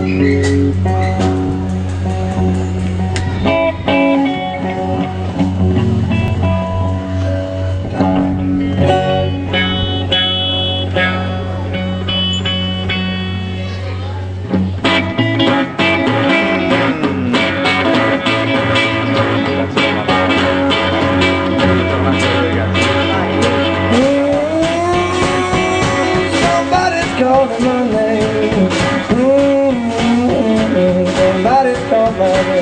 Calling my name. Somebody's calling my name.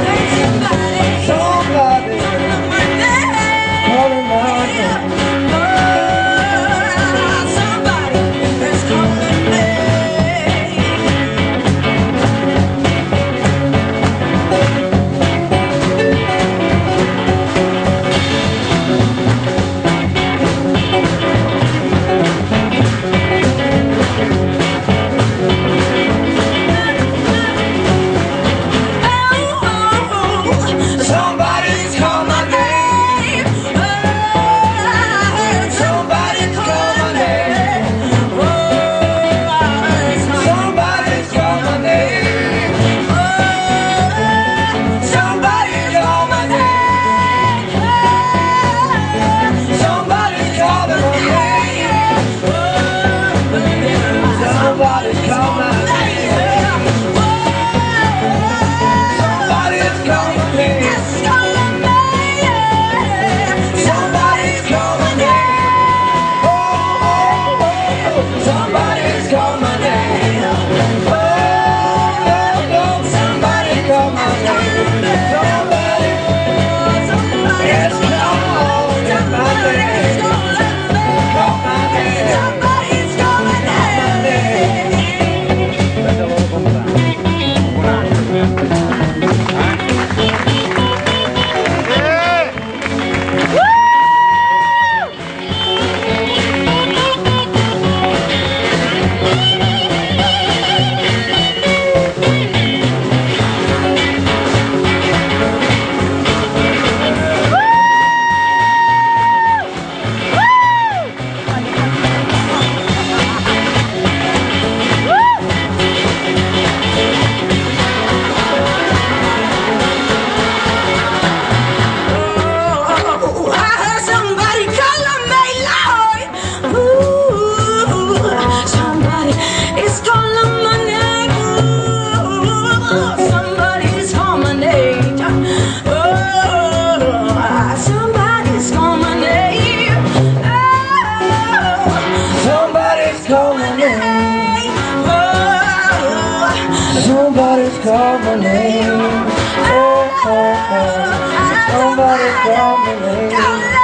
Somebody calling my name. Somebody is calling me. Somebody's calling my name. Somebody's calling my name. Somebody's calling my name. Somebody's calling my name. Somebody's calling my name. Somebody's calling my name. Somebody's calling my name. Somebody's calling my name. Somebody's calling my name. Somebody call my name. Somebody is calling my name. Call my name. Somebody's calling my name. Somebody's calling my name. Oh, oh, oh. Somebody's calling my name.